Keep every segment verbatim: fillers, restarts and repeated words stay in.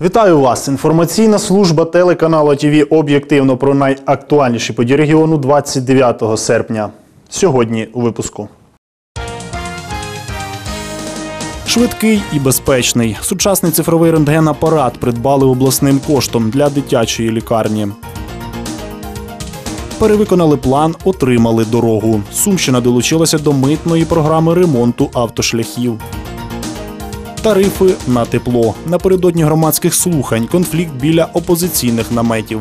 Вітаю вас! Інформаційна служба телеканалу ТВ об'єктивно про найактуальніші події регіону двадцять дев'ятого серпня. Сьогодні у випуску. Швидкий і безпечний. Сучасний цифровий рентген-апарат придбали обласним коштом для дитячої лікарні. Перевиконали план, отримали дорогу. Сумщина долучилася до митної програми ремонту автошляхів. Тарифи на тепло. Напередодні громадських слухань конфлікт біля опозиційних наметів.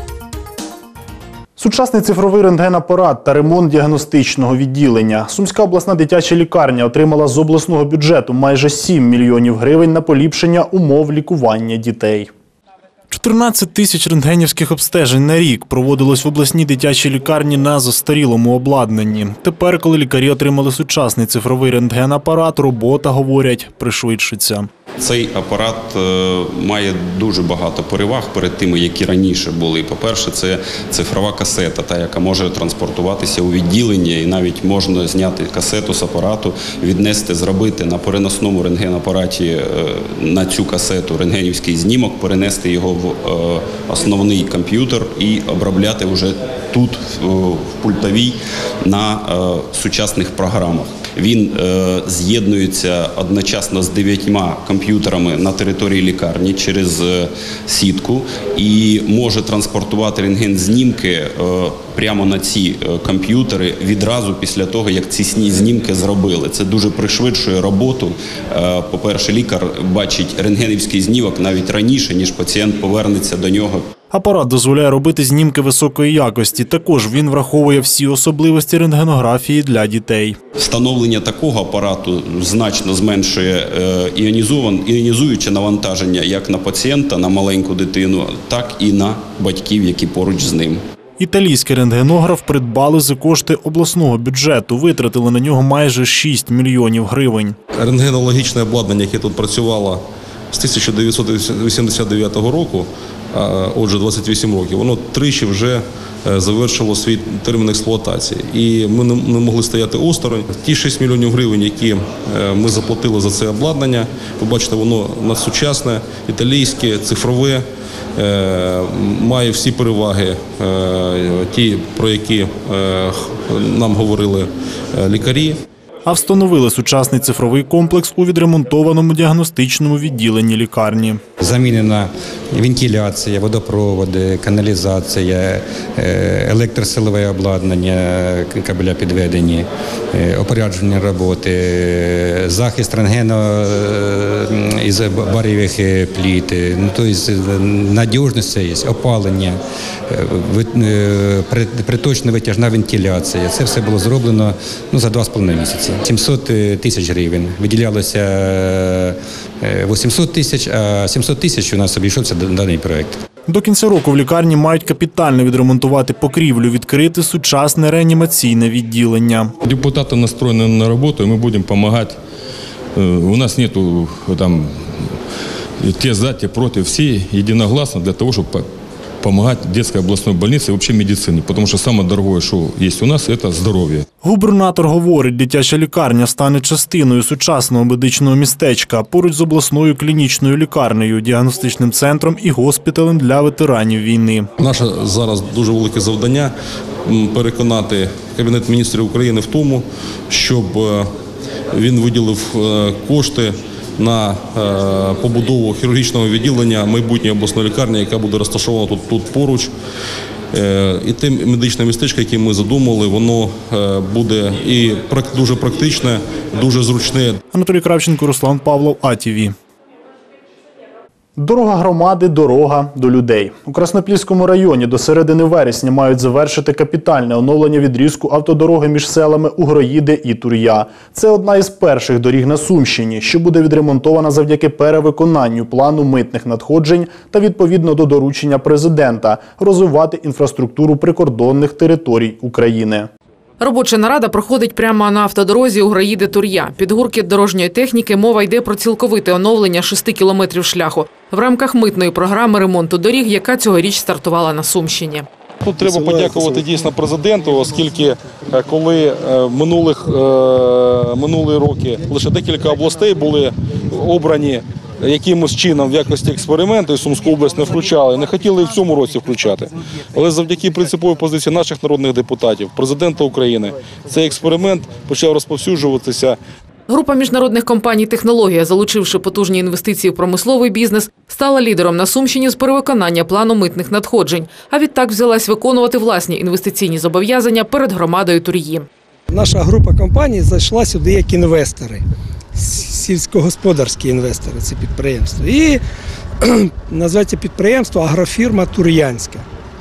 Сучасний цифровий рентген-апарат та ремонт діагностичного відділення. Сумська обласна дитяча лікарня отримала з обласного бюджету майже сім мільйонів гривень на поліпшення умов лікування дітей. чотирнадцять тисяч рентгенівських обстежень на рік проводилось в обласній дитячій лікарні на застарілому обладнанні. Тепер, коли лікарі отримали сучасний цифровий рентген-апарат, робота, говорять, пришвидшиться. Цей апарат має дуже багато переваг перед тими, які раніше були. По-перше, це цифрова касета, та, яка може транспортуватися у відділення, і навіть можна зняти касету з апарату, віднести, зробити на переносному рентген-апараті на цю касету рентгенівський знімок, перенести його в основний комп'ютер і обробляти вже тут, в пультовій, на сучасних програмах. Він е, з'єднується одночасно з дев'ятьма комп'ютерами на території лікарні через е, сітку і може транспортувати рентген-знімки е, прямо на ці е, комп'ютери відразу після того, як ці знімки зробили. Це дуже пришвидшує роботу. Е, по-перше, лікар бачить рентгенівський знімок навіть раніше, ніж пацієнт повернеться до нього. Апарат дозволяє робити знімки високої якості. Також він враховує всі особливості рентгенографії для дітей. Встановлення такого апарату значно зменшує іонізуюче навантаження як на пацієнта, на маленьку дитину, так і на батьків, які поруч з ним. Італійський рентгенограф придбали за кошти обласного бюджету. Витратили на нього майже шість мільйонів гривень. Рентгенологічне обладнання, яке тут працювало з тисяча дев'ятсот вісімдесят дев'ятого року, отже, двадцять вісім років, воно тричі вже завершило свій термін експлуатації. І ми не могли стояти осторонь. Ті шість мільйонів гривень, які ми заплатили за це обладнання, ви бачите, воно надсучасне, італійське, цифрове, має всі переваги, ті, про які нам говорили лікарі. А встановили сучасний цифровий комплекс у відремонтованому діагностичному відділенні лікарні. Замінена вентиляція, водопроводи, каналізація, електросилове обладнання, кабеля підведені, опорядження роботи, захист рентгену із бар'євих пліт, ну, тобто надіжність є, опалення, приточна витяжна вентиляція. Це все було зроблено ну, за два з половиною місяці. сімсот тисяч гривень. Виділялося вісімсот тисяч, а сімсот тисяч у нас обійшовся даний проєкт. До кінця року в лікарні мають капітально відремонтувати покрівлю, відкрити сучасне реанімаційне відділення. Депутати настроєні на роботу, і ми будемо допомагати. У нас немає там ті за, ті проти, всі єдиногласно для того, щоб помогать детской областной больнице и вообще медицине, потому что самое дорогое, что есть у нас, это здоровье. Губернатор говорить, дитяча лікарня стане частиною сучасного медичного містечка поруч з обласною клінічною лікарнею, діагностичним центром і госпіталем для ветеранів війни. Наше зараз дуже велике завдання – переконати Кабінет міністрів України в тому, щоб він виділив кошти на побудову хірургічного відділення майбутньої обласної лікарні, яка буде розташована тут, тут поруч. І те медичне містечко, яке ми задумали, воно буде і дуже практичне, дуже зручне. Анатолій Кравченко, Руслан Павлов, А Т В. Дорога громади – дорога до людей. У Краснопільському районі до середини вересня мають завершити капітальне оновлення відрізку автодороги між селами Угроїди і Тур'я. Це одна із перших доріг на Сумщині, що буде відремонтована завдяки перевиконанню плану митних надходжень та відповідно до доручення президента – розвивати інфраструктуру прикордонних територій України. Робоча нарада проходить прямо на автодорозі Угроїди-Тур'я. Під гуркіт дорожньої техніки мова йде про цілковите оновлення шести кілометрів шляху в рамках митної програми ремонту доріг, яка цьогоріч стартувала на Сумщині. Тут треба подякувати дійсно президенту, оскільки коли минулих, минулі роки лише декілька областей були обрані якимось чином в якості експерименту і Сумську область не включали, не хотіли і в цьому році включати. Але завдяки принциповій позиції наших народних депутатів, президента України, цей експеримент почав розповсюджуватися. Група міжнародних компаній «Технологія», залучивши потужні інвестиції в промисловий бізнес, стала лідером на Сумщині з перевиконання плану митних надходжень, а відтак взялась виконувати власні інвестиційні зобов'язання перед громадою Тур'ї. Наша група компаній зайшла сюди як інвестори, сільськогосподарські інвестори, це підприємство. І називається підприємство «Агрофірма Тур'янська».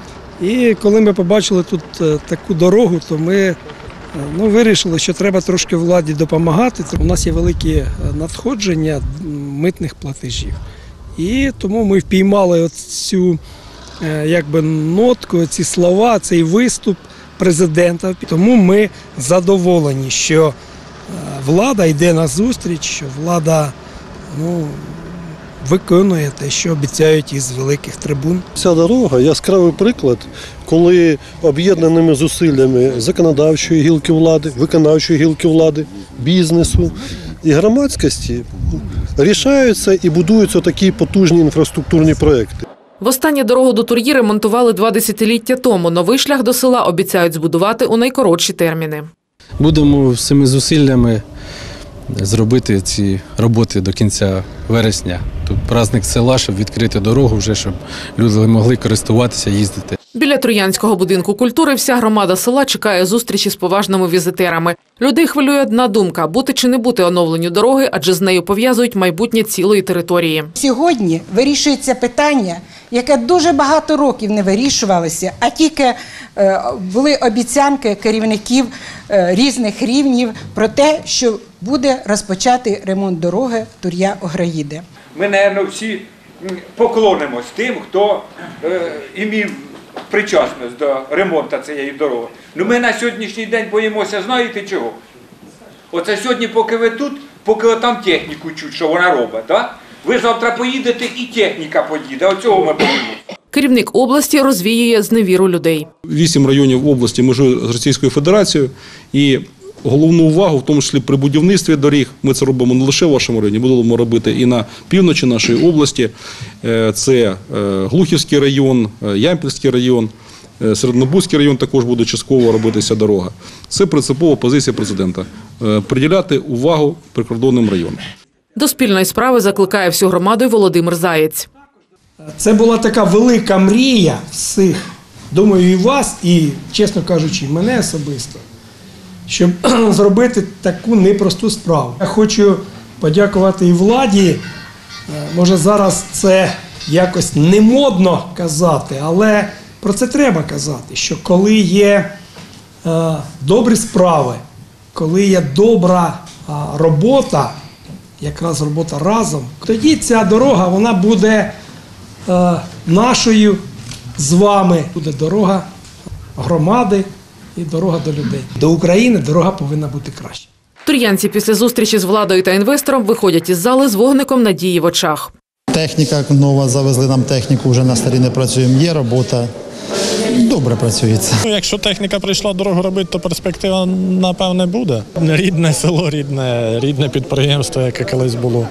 І коли ми побачили тут таку дорогу, то ми ну, вирішили, що треба трошки владі допомагати. У нас є великі надходження митних платежів. І тому ми впіймали цю якби, нотку, ці слова, цей виступ президента. Тому ми задоволені, що влада йде на зустріч, що влада ну, виконує те, що обіцяють із великих трибун. Ця дорога – яскравий приклад, коли об'єднаними зусиллями законодавчої гілки влади, виконавчої гілки влади, бізнесу і громадськості рішаються і будуються такі потужні інфраструктурні проекти. Востаннє дорогу до Тур'ї ремонтували два десятиліття тому. Новий шлях до села обіцяють збудувати у найкоротші терміни. Будемо всіми зусиллями зробити ці роботи до кінця вересня. Тут праздник села, щоб відкрити дорогу вже, щоб люди могли користуватися, їздити. Біля Троянського будинку культури вся громада села чекає зустрічі з поважними візитерами. Людей хвилює одна думка – бути чи не бути оновленню дороги, адже з нею пов'язують майбутнє цілої території. Сьогодні вирішується питання, яке дуже багато років не вирішувалося, а тільки е, були обіцянки керівників е, різних рівнів про те, що буде розпочати ремонт дороги Тур'я-Ограїди. Ми, мабуть, всі поклонимось тим, хто е, імів причасність до ремонту цієї дороги. Ну ми на сьогоднішній день боїмося, знаєте чого? Оце сьогодні, поки ви тут, поки там техніку чуть, що вона робить, так? Ви завтра поїдете і техніка поїде, оцього ми боїмося. Керівник області розвіює зневіру людей. Вісім районів області межують з Російською Федерацією і головну увагу, в тому числі при будівництві доріг, ми це робимо не лише в вашому районі, будемо робити і на півночі нашої області. Це Глухівський район, Ямпільський район, Середнобузький район також буде частково робитися дорога. Це принципова позиція президента – приділяти увагу прикордонним районам. До спільної справи закликає всю громаду й Володимир Заєць. Це була така велика мрія всіх, думаю, і вас, і, чесно кажучи, і мене особисто, щоб зробити таку непросту справу. Я хочу подякувати і владі. Може, зараз це якось не модно казати, але про це треба казати, що коли є е, добрі справи, коли є добра е, робота, якраз робота разом, тоді ця дорога вона буде е, нашою з вами. Буде дорога громади і дорога до людей. До України дорога повинна бути краще. Тур'янці після зустрічі з владою та інвестором виходять із зали з вогником надії в очах. Техніка нова, завезли нам техніку, вже на старі не працюємо, є робота. Добре працюється. Якщо техніка прийшла дорогу робити, то перспектива, напевне, буде. Рідне село, рідне, рідне підприємство, яке колись було,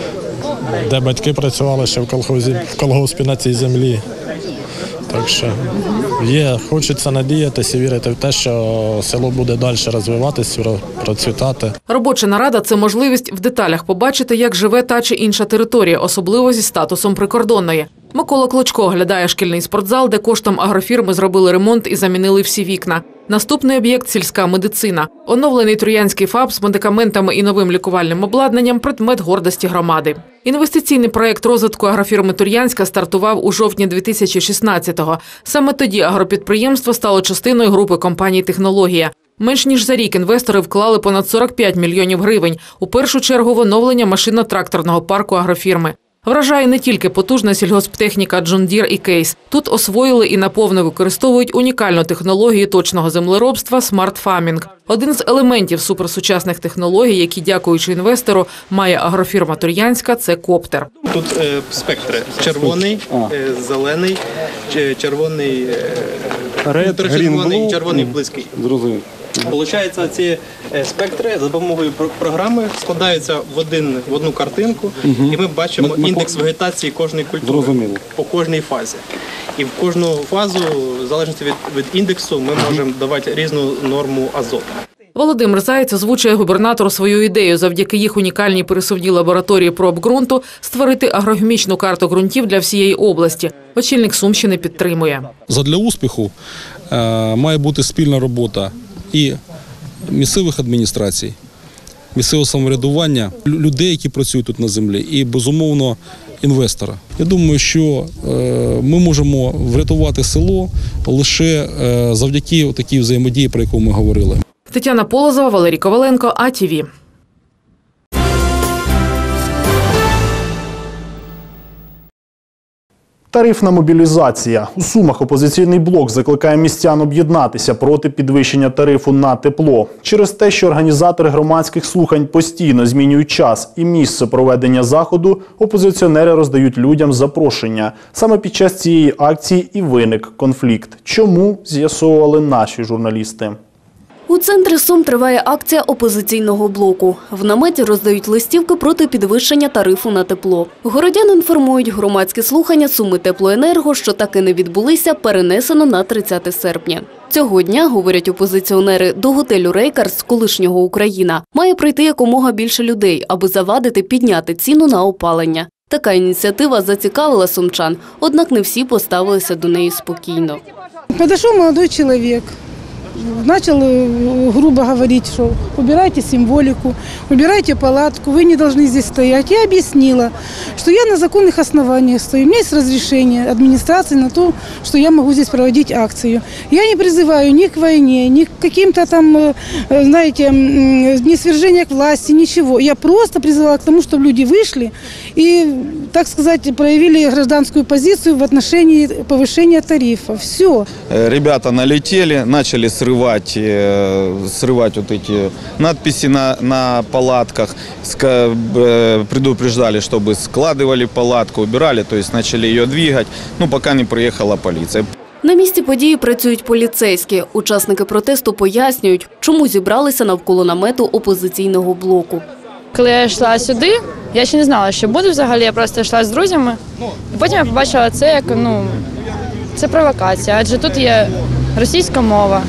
де батьки працювали ще в колгоспі, в колгоспі на цій землі. Так що є, хочеться надіятися і вірити в те, що село буде далі розвиватися, процвітати. Робоча нарада – це можливість в деталях побачити, як живе та чи інша територія, особливо зі статусом прикордонної. Микола Клочко оглядає шкільний спортзал, де коштом агрофірми зробили ремонт і замінили всі вікна. Наступний об'єкт – сільська медицина. Оновлений Троянський ФАП з медикаментами і новим лікувальним обладнанням – предмет гордості громади. Інвестиційний проєкт розвитку агрофірми Тур'янська стартував у жовтні дві тисячі шістнадцятого. Саме тоді агропідприємство стало частиною групи компаній «Технологія». Менш ніж за рік інвестори вклали понад сорок п'ять мільйонів гривень, у першу чергу в оновлення машинно-тракторного парку агрофірми. Вражає не тільки потужна сільгосптехніка Джон Дір і Кейс. Тут освоїли і наповно використовують унікальну технологію точного землеробства смарт-фамінг. Один з елементів суперсучасних технологій, які, дякуючи інвестору, має агрофірма Тур'янська – це коптер. Тут е, спектри – червоний, е, зелений, червоний, е, червоний і червоний близький. Зрозумів. Получається, ці спектри за допомогою програми складаються в один в одну картинку, і ми бачимо індекс вегетації кожної культури по кожній фазі. І в кожну фазу, в залежності від, від індексу, ми можемо давати різну норму азоту. Володимир Заєць озвучує губернатору свою ідею завдяки їх унікальній пересувній лабораторії проб ґрунту створити агрогенічну карту ґрунтів для всієї області. Очільник Сумщини підтримує. Задля успіху е, має бути спільна робота і місцевих адміністрацій, місцевого самоврядування, людей, які працюють тут на землі, і, безумовно, інвестора. Я думаю, що е, ми можемо врятувати село лише е, завдяки такій взаємодії, про яку ми говорили. Тетяна Полозова, Валерій Коваленко, А Ті Ві. Тарифна мобілізація. У Сумах опозиційний блок закликає містян об'єднатися проти підвищення тарифу на тепло. Через те, що організатори громадських слухань постійно змінюють час і місце проведення заходу, опозиціонери роздають людям запрошення. Саме під час цієї акції і виник конфлікт. Чому, з'ясовували наші журналісти. У центрі Сум триває акція опозиційного блоку. В наметі роздають листівки проти підвищення тарифу на тепло. Городян інформують, громадські слухання Суми Теплоенерго, що так і не відбулися, перенесено на тридцяте серпня. Цього дня, говорять опозиціонери, до готелю «Рейкарс» колишнього «Україна» має прийти якомога більше людей, аби завадити підняти ціну на опалення. Така ініціатива зацікавила сумчан, однак не всі поставилися до неї спокійно. Підійшов молодий чоловік. Начал грубо говорить, что убирайте символику, убирайте палатку, вы не должны здесь стоять. Я объяснила, что я на законных основаниях стою. У меня есть разрешение администрации на то, что я могу здесь проводить акцию. Я не призываю ни к войне, ни к каким-то там, знаете, ни свержения к власти, ничего. Я просто призывала к тому, чтобы люди вышли и, так сказать, проявили гражданскую позицию в отношении повышения тарифа. Все. Ребята налетели, начали срывать, срывать вот эти надписи на, на палатках, предупреждали, чтобы складывали палатку, убирали, то есть начали ее двигать, ну пока не приехала полиция. На місці події працюють поліцейські. Учасники протесту пояснюють, чому зібралися навколо намету опозиційного блоку. Коли я йшла сюди, я ще не знала, що буде взагалі, я просто йшла з друзями. І потім я побачила це як, ну, це провокація, адже тут є російська мова,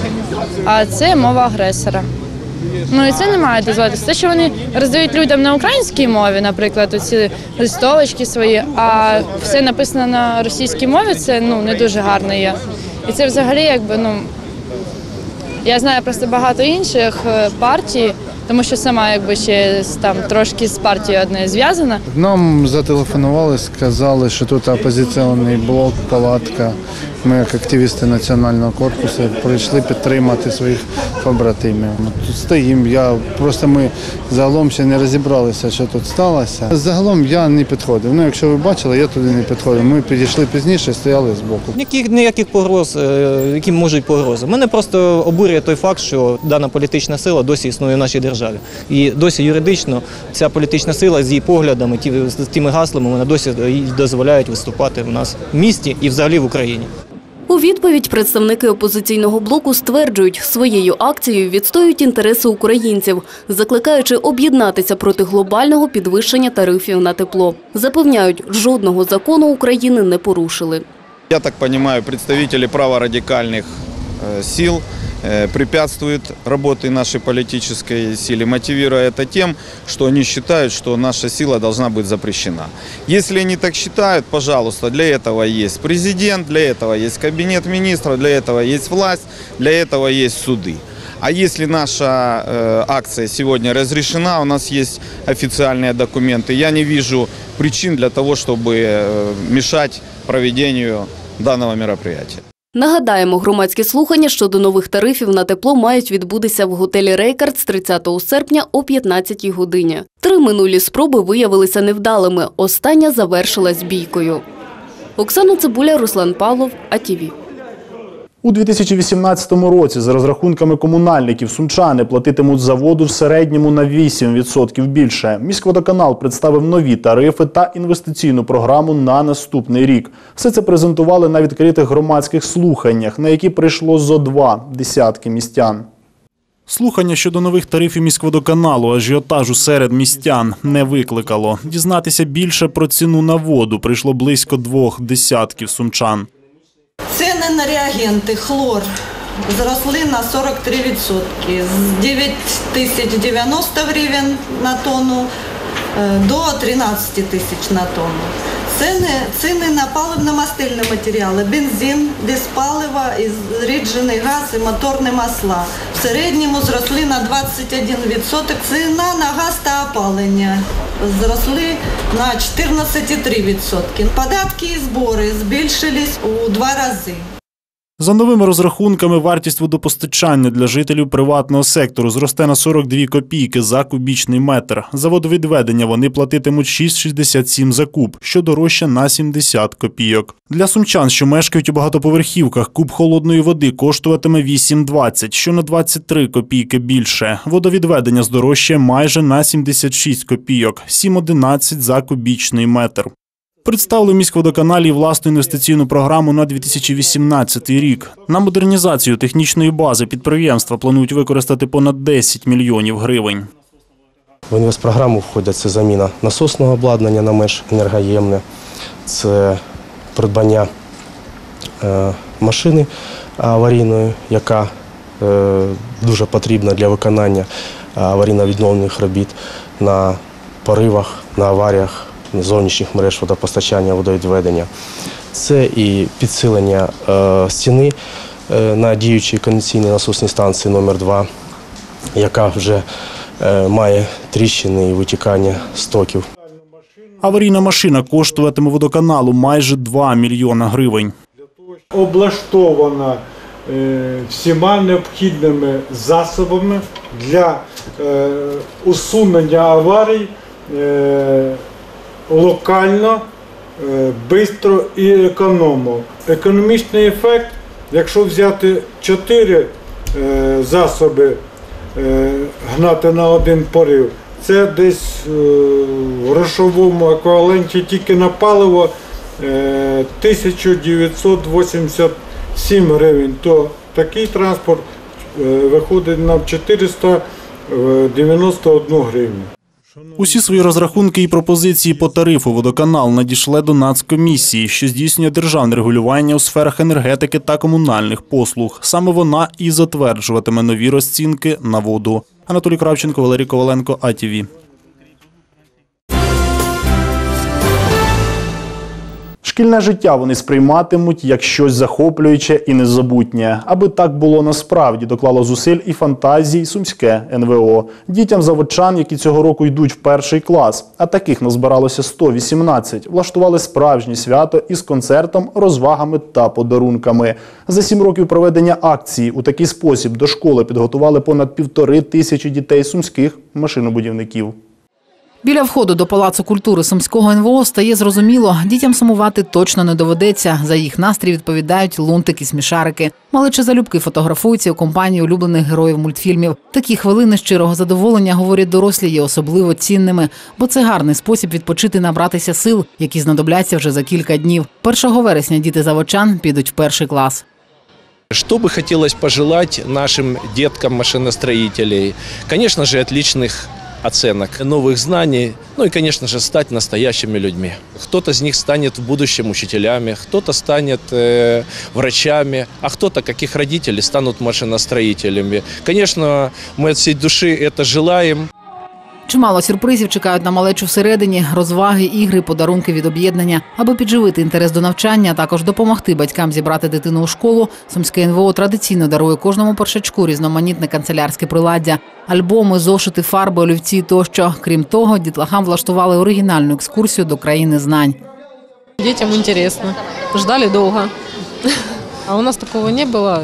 а це мова агресора. Ну і це не має дозволитися. Те, що вони роздають людям на українській мові, наприклад, оці листовочки свої, а все написано на російській мові, це, ну, не дуже гарно є. І це взагалі, якби, ну, я знаю просто багато інших партій, тому що сама, якби, ще там трошки з партією одною зв'язана. Нам зателефонували, сказали, що тут опозиційний блок, палатка. Ми, як активісти національного корпусу, прийшли підтримати своїх побратимів. Тут стоїмо, я, просто ми загалом ще не розібралися, що тут сталося. Загалом я не підходив. Ну, якщо ви бачили, я туди не підходив. Ми підійшли пізніше, стояли збоку. Ніяких, ніяких погроз, які можуть погрози. Мене просто обурює той факт, що дана політична сила досі існує в нашій державі. І досі юридично ця політична сила з її поглядами, з тими гаслами, вона досі дозволяють виступати в нас в місті і взагалі в Україні. У відповідь представники опозиційного блоку стверджують, своєю акцією відстоюють інтереси українців, закликаючи об'єднатися проти глобального підвищення тарифів на тепло. Запевняють, жодного закону України не порушили. Я так розумію, представники праворадикальних сил препятствует работе нашей политической силы, мотивируя это тем, что они считают, что наша сила должна быть запрещена. Если они так считают, пожалуйста, для этого есть президент, для этого есть кабинет министров, для этого есть власть, для этого есть суды. А если наша э, акция сегодня разрешена, у нас есть официальные документы, я не вижу причин для того, чтобы э, мешать проведению данного мероприятия. Нагадаємо, громадські слухання щодо нових тарифів на тепло мають відбутися в готелі «Рейкарс» тридцятого серпня о п'ятнадцятій годині. Три минулі спроби виявилися невдалими. Остання завершилась бійкою. Оксана Цибуля, Руслан Павлов, А Ті Ві. У дві тисячі вісімнадцятому році, за розрахунками комунальників, сумчани платитимуть за воду в середньому на вісім відсотків більше. Міськводоканал представив нові тарифи та інвестиційну програму на наступний рік. Все це презентували на відкритих громадських слуханнях, на які прийшло зо два десятки містян. Слухання щодо нових тарифів міськводоканалу ажіотажу серед містян не викликало. Дізнатися більше про ціну на воду прийшло близько двох десятків сумчан. Ціни на реагенти, хлор зросли на сорок три відсотки. З дев'ять тисяч дев'яносто гривень на тонну до тринадцяти тисяч на тонну. Ціни, ціни на паливно-мастильні матеріали, бензин, диспалива, зріджений газ і моторні масла. В середньому зросли на двадцять один відсоток. Ціна на газ та опалення зросли на чотирнадцять цілих три десятих відсотка. Податки і збори збільшились у два рази. За новими розрахунками, вартість водопостачання для жителів приватного сектору зросте на сорок дві копійки за кубічний метр. За водовідведення вони платитимуть шість шістдесят сім за куб, що дорожче на сімдесят копійок. Для сумчан, що мешкають у багатоповерхівках, куб холодної води коштуватиме вісім двадцять, що на двадцять три копійки більше. Водовідведення здорожчає майже на сімдесят шість копійок, сім одинадцять за кубічний метр. Представили в міськводоканалі власну інвестиційну програму на дві тисячі вісімнадцятий рік. На модернізацію технічної бази підприємства планують використати понад десять мільйонів гривень. В інвестпрограму входять це заміна насосного обладнання на менш енергоємне, це придбання е, машини аварійної, яка е, дуже потрібна для виконання аварійно-відновлених робіт на поривах, на аваріях зовнішніх мереж водопостачання, водовідведення. Це і підсилення е, стіни е, на діючій кондиційній насосній станції номер два, яка вже е, має тріщини і витікання стоків. Аварійна машина коштуватиме водоканалу майже два мільйона гривень. Облаштована е, всіма необхідними засобами для е, усунення аварій е, локально, швидко і економно. Економічний ефект, якщо взяти чотири засоби гнати на один порив, це десь в грошовому еквіваленті тільки на паливо тисяча дев'ятсот вісімдесят сім гривень, то такий транспорт виходить на чотириста дев'яносто одну гривню. Усі свої розрахунки і пропозиції по тарифу водоканал надійшли до Нацкомісії, що здійснює державне регулювання у сферах енергетики та комунальних послуг. Саме вона і затверджуватиме нові розцінки на воду. Анатолій Кравченко, Валерій Коваленко, А Т В. Шкільне життя вони сприйматимуть як щось захоплююче і незабутнє. Аби так було насправді, доклало зусиль і фантазій сумське Н В О. Дітям заводчан, які цього року йдуть в перший клас, а таких назбиралося сто вісімнадцять, влаштували справжнє свято із концертом, розвагами та подарунками. За сім років проведення акції у такий спосіб до школи підготували понад півтори тисячі дітей сумських машинобудівників. Біля входу до Палацу культури Сумського Н В О стає зрозуміло, дітям сумувати точно не доведеться. За їх настрій відповідають лунтик і смішарики. Малечі залюбки фотографуються у компанії улюблених героїв мультфільмів. Такі хвилини щирого задоволення, говорять дорослі, є особливо цінними, бо це гарний спосіб відпочити, набратися сил, які знадобляться вже за кілька днів. першого вересня діти заводчан підуть в перший клас. Что бы хотелось пожелать нашим деткам-машиностроителей? Конечно же, отличных оценок, новых знаний, ну и, конечно же, стать настоящими людьми. Кто-то из них станет в будущем учителями, кто-то станет э, врачами, а кто-то, как их родители, станут машиностроителями. Конечно, мы от всей души это желаем. Чимало сюрпризів чекають на малечу всередині, розваги, ігри, подарунки від об'єднання. Аби підживити інтерес до навчання, а також допомогти батькам зібрати дитину у школу, Сумське Н В О традиційно дарує кожному першачку різноманітне канцелярське приладдя. Альбоми, зошити, фарби, олівці тощо. Крім того, дітлахам влаштували оригінальну екскурсію до країни знань. Дітям цікаво, ждали довго, а у нас такого не було.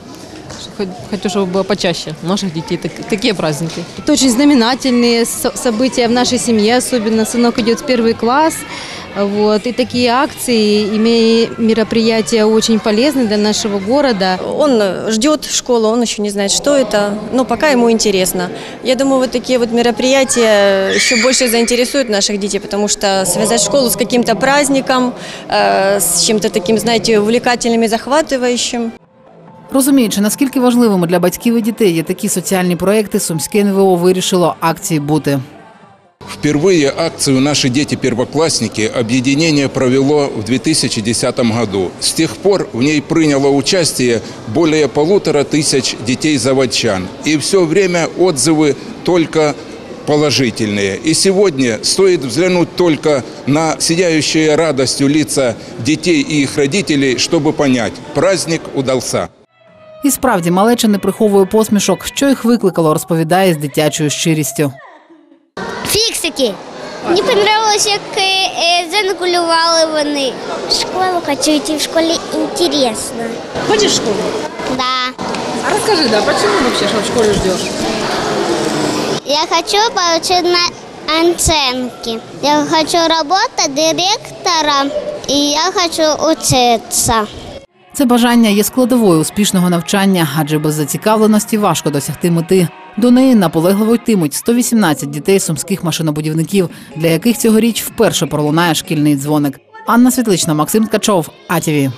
Хочу, чтобы было почаще наших детей, так, такие праздники. Это очень знаменательные события в нашей семье, особенно сынок идет в первый класс. Вот. И такие акции, мероприятия очень полезны для нашего города. Он ждет школу, он еще не знает, что это, но пока ему интересно. Я думаю, вот такие вот мероприятия еще больше заинтересуют наших детей, потому что связать школу с каким-то праздником, с чем-то таким, знаете, увлекательным и захватывающим. Розуміючи, наскільки важливими для батьків і дітей є такі соціальні проекти, Сумське ен ве о вирішило акції бути. Впервые акцию «Наши дети-первоклассники» объединение провело в две тысячи десятом году. С тех пор в ней приняло участие более полутора тысяч детей-заводчан. И все время отзывы только положительные. И сегодня стоит взглянуть только на сияющие радостью лица детей и их родителей, чтобы понять – праздник удался. І справді, малеча не приховує посмішок, що їх викликало, розповідає з дитячою щирістю. Фіксики. Мені подобалося, як занакулювали вони. В школу хочу йти, в школі цікаво. Ходишь в школу? Да. А расскажи, да, почему вообще что в школе ждешь? Я хочу получить на оценки. Я хочу работать директором, и я хочу учиться. Це бажання є складовою успішного навчання, адже без зацікавленості важко досягти мети. До неї наполегливо йтимуть сто вісімнадцять дітей сумських машинобудівників, для яких цьогоріч вперше пролунає шкільний дзвоник. Анна Світлична, Максим Ткачов, А Т В.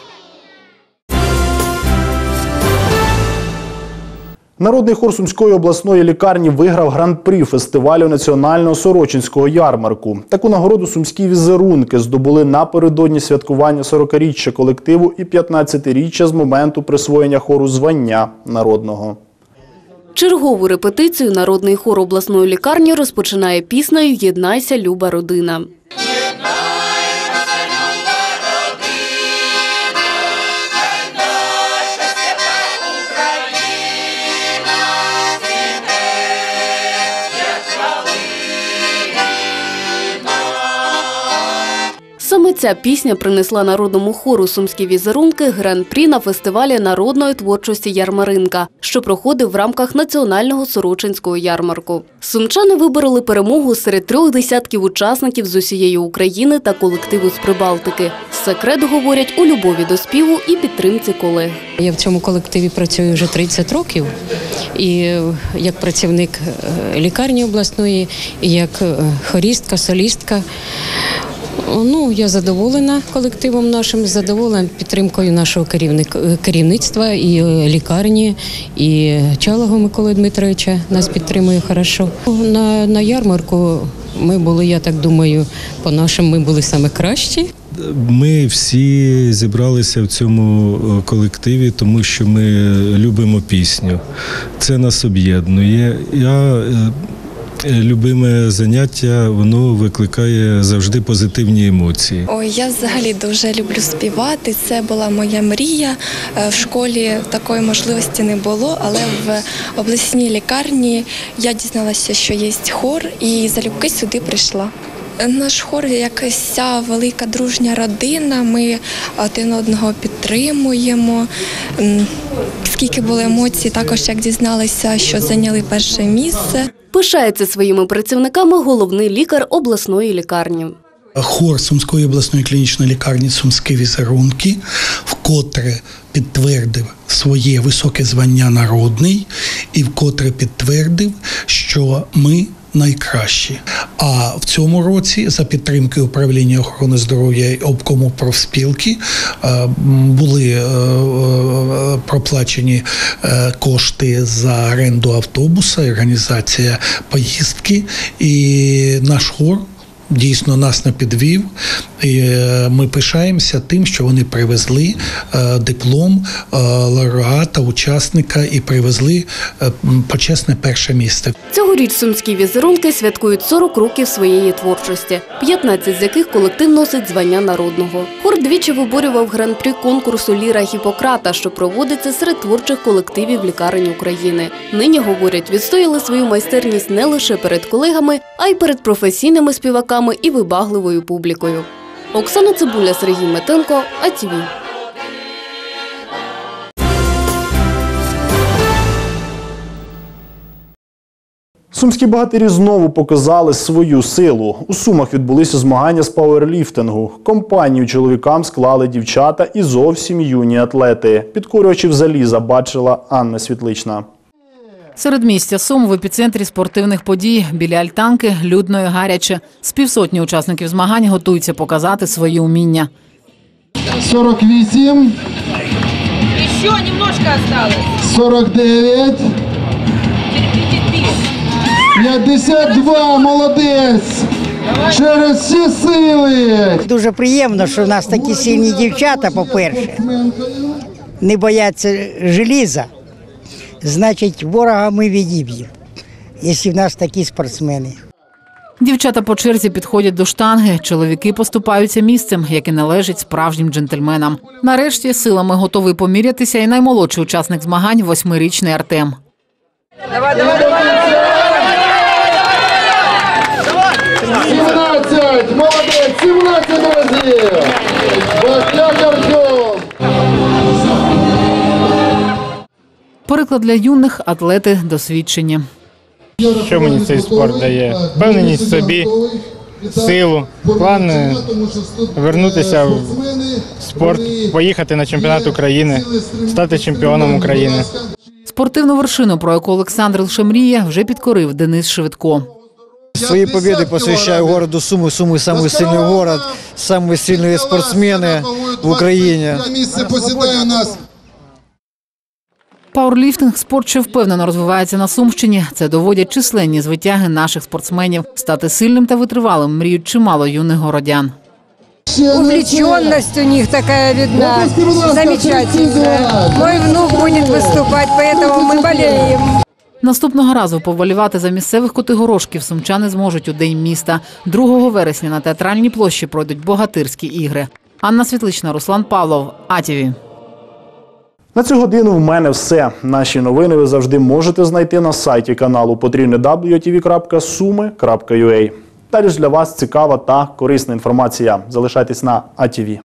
Народний хор Сумської обласної лікарні виграв гран-прі фестивалю національного Сорочинського ярмарку. Таку нагороду сумські візерунки здобули напередодні святкування сорокаріччя колективу і п'ятнадцятиріччя з моменту присвоєння хору звання народного. Чергову репетицію народний хор обласної лікарні розпочинає піснею «Єднайся, люба родина». Саме ця пісня принесла народному хору «Сумські візерунки» гран-прі на фестивалі народної творчості «Ярмаринка», що проходив в рамках національного Сорочинського ярмарку. Сумчани вибороли перемогу серед трьох десятків учасників з усієї України та колективу з Прибалтики. Секрет, говорять, у любові до співу і підтримці колег. Я в цьому колективі працюю вже тридцять років. І як працівник лікарні обласної, і як хорістка, солістка. Ну, я задоволена колективом нашим, задоволена підтримкою нашого керівництва і лікарні, і Чалого Миколи Дмитровича нас підтримує хорошо. На, на ярмарку ми були, я так думаю, по-нашому ми були саме кращі. Ми всі зібралися в цьому колективі, тому що ми любимо пісню. Це нас об'єднує. Я любиме заняття, воно викликає завжди позитивні емоції. Ой, я взагалі дуже люблю співати. Це була моя мрія. В школі такої можливості не було, але в обласній лікарні я дізналася, що є хор, і залюбки сюди прийшла. Наш хор, як вся велика дружня родина, ми один одного підтримуємо. Скільки було емоцій, також як дізналися, що зайняли перше місце. Пишається своїми працівниками головний лікар обласної лікарні. Хор Сумської обласної клінічної лікарні «Сумські візерунки» вкотре підтвердив своє високе звання народний і вкотре підтвердив, що ми найкращі. А в цьому році за підтримки управління охорони здоров'я і обкому профспілки були проплачені кошти за оренду автобуса, організація поїздки, і наш хор дійсно нас не підвів. І ми пишаємося тим, що вони привезли диплом лауреата, учасника і привезли почесне перше місце. Цьогоріч сумські візерунки святкують сорок років своєї творчості, п'ятнадцять з яких колектив носить звання народного. Хор двічі виборював гран-прі конкурсу «Ліра Гіппократа», що проводиться серед творчих колективів лікарень України. Нині, говорять, відстояли свою майстерність не лише перед колегами, а й перед професійними співаками і вибагливою публікою. Оксана Цибуля, Сергій Метенко, А Т В. Сумські богатирі знову показали свою силу. У Сумах відбулися змагання з пауерліфтингу. Компанію чоловікам склали дівчата і зовсім юні атлети. Підкорювачів заліза бачила Анна Світлична. Середмістя Сум в епіцентрі спортивних подій. Біля альтанки людно і гаряче. З півсотні учасників змагань готуються показати свої уміння. сорок вісім. Еще немножко осталось. сорок дев'ять. п'ятдесят два, молодець. Через всі сили. Дуже приємно, що в нас такі сильні дівчата, по-перше, не бояться желіза. Значить, ворога ми відіб'ємо, якщо в нас такі спортсмени. Дівчата по черзі підходять до штанги, чоловіки поступаються місцем, яке належить справжнім джентльменам. Нарешті силами готовий помірятися і наймолодший учасник змагань – восьмирічний Артем. Давай, давай, давай, сімнадцять, молодець, сімнадцять разів. Бахтяк Артем. Приклад для юних – атлети досвідчені. Що мені цей спорт дає? Впевненість в собі, силу, план вернутися в спорт, поїхати на чемпіонат України, стати чемпіоном України. Спортивну вершину, про яку Олександр лише мріє, вже підкорив Денис Швидко. Свои победы посвящаю городу Сумы. Сумы – самый сильный город, самые сильные спортсмены в Украине. Пауерліфтинг – спорт, що впевнено розвивається на Сумщині. Це доводять численні звитяги наших спортсменів. Стати сильним та витривалим мріють чимало юних городян. Увлеченность у них такая видна, замечательная. Мой внук будет выступать, поэтому мы болеем. Наступного разу повалювати за місцевих котигорошків сумчани зможуть у День міста. другого вересня на Театральній площі пройдуть богатирські ігри. Анна Світлична, Руслан Павлов, АТВ. На цю годину в мене все. Наші новини ви завжди можете знайти на сайті каналу потрібне дабл ю ті ві крапка суми крапка ю а. Далі ж для вас цікава та корисна інформація. Залишайтесь на АТВ.